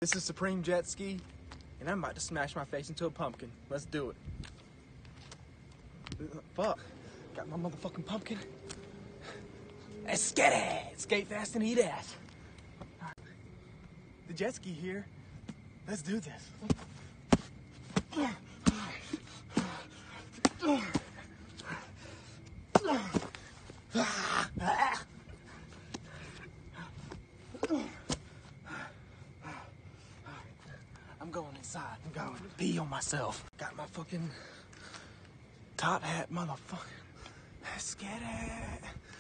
This is Supreme Jet Ski, and I'm about to smash my face into a pumpkin. Let's do it. Fuck. Got my motherfucking pumpkin. Let's get it! Skate fast and eat ass. The jet ski here. Let's do this. I'm going inside. I'm going to pee on myself. Got my fucking top hat, motherfucker. Let's get it.